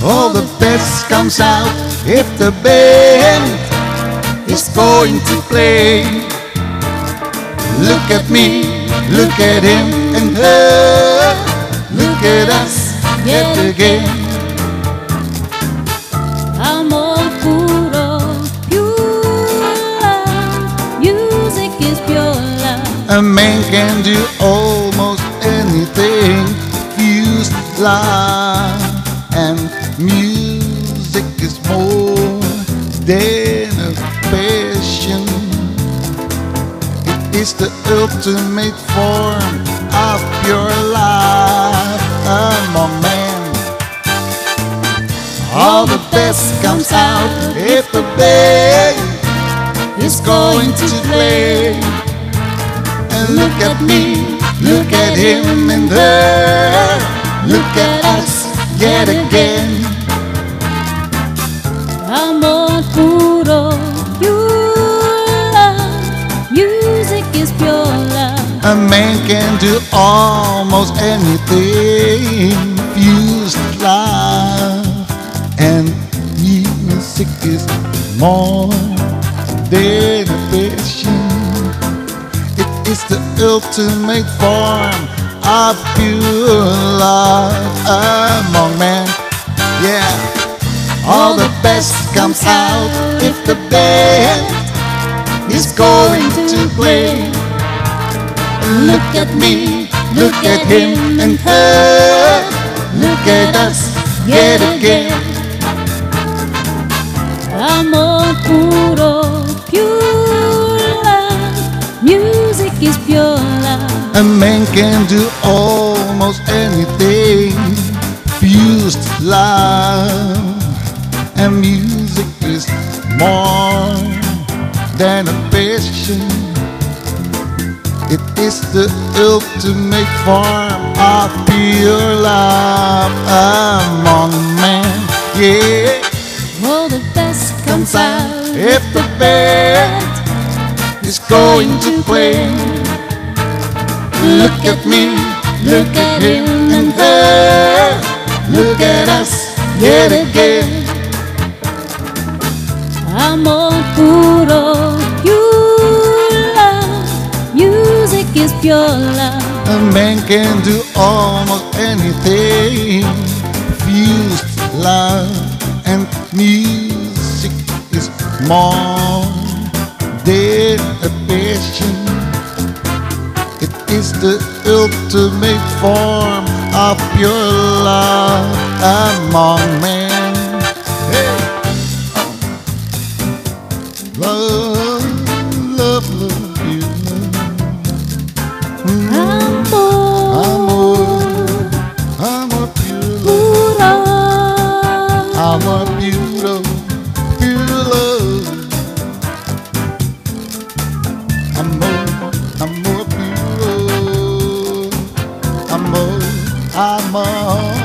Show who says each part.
Speaker 1: All the best comes out if the band is going to play. Look at me, look at him and her. Look at us yet again.
Speaker 2: Amor puro, pure love. Music is pure love.
Speaker 1: A man can do almost anything. Fuse love and music is more than a passion. It is the ultimate form of pure life among men. All the best comes out if the band is going to play. And look at me, look at him and her. Look at us yet again.
Speaker 2: Amor puro, pure love. Music is pure love.
Speaker 1: A man can do almost anything. Fuse love and music is more than a passion. It is the ultimate form of pure love among men. Yeah, all the best comes out if the band is going to play. Look at me, look at him and her. Look at us yet again.
Speaker 2: Amor puro, pure love. Music is pure love.
Speaker 1: A man can do almost anything. Fused love and music is more than a passion. It is the ultimate form of pure love among men. Yeah,
Speaker 2: All the best comes out
Speaker 1: if the band is going to play. Look at me, look at him and her. Look at us yet again.
Speaker 2: Amor puro, pure love. Music is pure love.
Speaker 1: A man can do almost anything. Fused love and music is more than a passion. It is the ultimate form of pure love among men. Hey. Love, love, love you. Amor puro, amor puro, pure love. Amor puro, amor, amor.